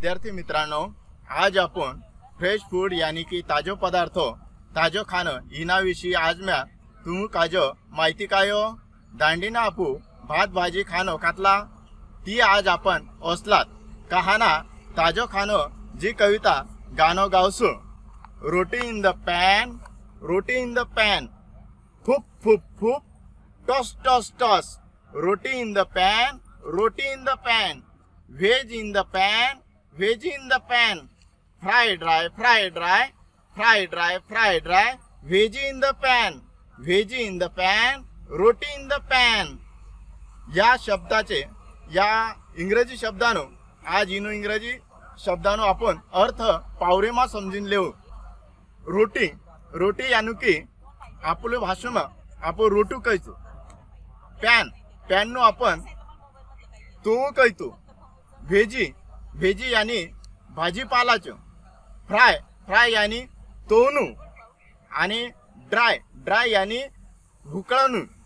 विद्यार्थी मित्रांनो, आज आपण फ्रेश फूड यानी की ताजो पदार्थ ताजो खाणं हिनाविषयी आज म्या तुम्ही काजो माहिती कायो दांडीना आपू भात भाजी खाणं खातला ती आज आपण असलात कहाना ताजो खाणं जी कविता गाणं गावसू। Roti in the pan, roti in the pan, फूप फूप फूप, toss toss toss. Roti in the pan, roti in the pan, veg in the pan, veg in the pan, fry dry, fry dry, fry dry, fry dry, veg in the pan, veg in the pan, roti in the pan. या शब्दाचे या इंग्रजी शब्दानो आज Eno इंग्रजी शब्दानो आपण अर्थ पावरेमा समजून लेऊ। रोटी रोटी यानी की आपल्या भाषेमा आपण रोटू कहतो। पॅन पॅन नो आपण तो कहतो। व्हेजी व्हेजी यानी भाजीपालाचो। फ्राय फ्राय यानी तोनू आणि ड्राय ड्राय यानी भुकळणू।